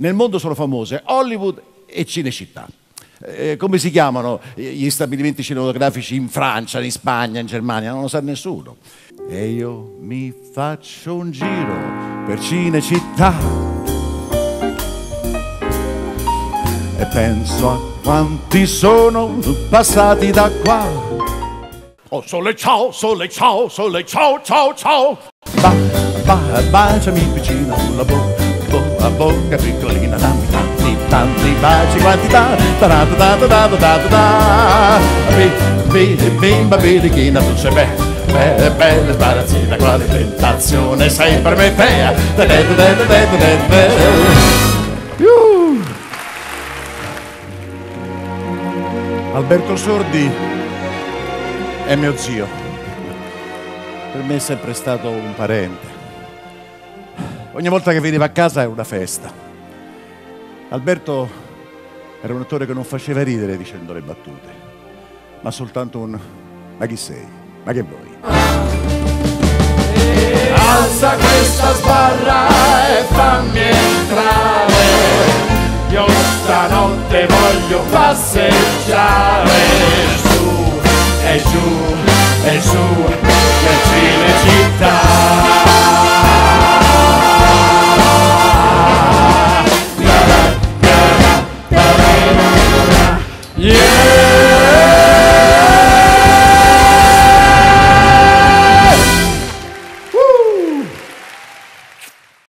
Nel mondo sono famose Hollywood e Cinecittà. Come si chiamano gli stabilimenti cinematografici in Francia, in Spagna, in Germania? Non lo sa nessuno. E io mi faccio un giro per Cinecittà e penso a quanti sono passati da qua. Oh sole ciao, sole ciao, sole ciao, ciao, ciao. Baciami vicino sulla bocca, a bocca piccolina, tanti baci, quantità, bimba birichina, tu sei bella sbarazzina, quale tentazione sei per me, fea. Alberto Sordi è mio zio, per me è sempre stato un parente. Ogni volta che veniva a casa è una festa. Alberto era un attore che non faceva ridere dicendo le battute, ma soltanto un "ma chi sei? Ma che vuoi?". Alza questa sbarra e fammi entrare, io stanotte voglio passeggiare su e giù e su